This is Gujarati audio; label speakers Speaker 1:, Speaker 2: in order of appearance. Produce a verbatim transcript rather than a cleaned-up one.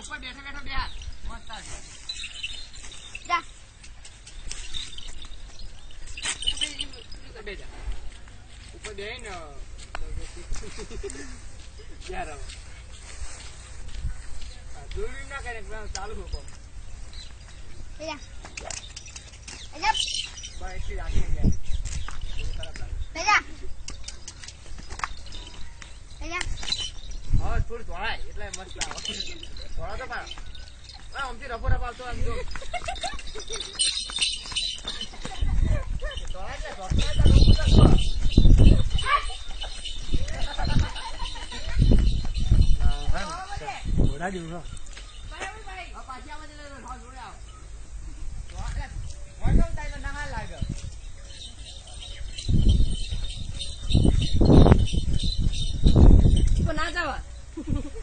Speaker 1: ઉપર બેઠા બેઠા બે હાથ મસ્ત છે
Speaker 2: જા
Speaker 1: બે જા ઉપર બે ને યાર દૂરી ના કરે ચાલુ હોકો
Speaker 2: જા અજબ
Speaker 1: બસ એટલી રાખી ગયા
Speaker 2: બેજા બેજા
Speaker 1: હા થોડું ધોળાય એટલે મસ્ત આવે ધોળા તો પાડો આમથી રફો રફ આવતો આમ જો ધોળા એટલે ધોળા ઘોડા જેવું છો પાછી આવે જોડે આવો વાંધો થાય ના હાલ લાગે ના જવા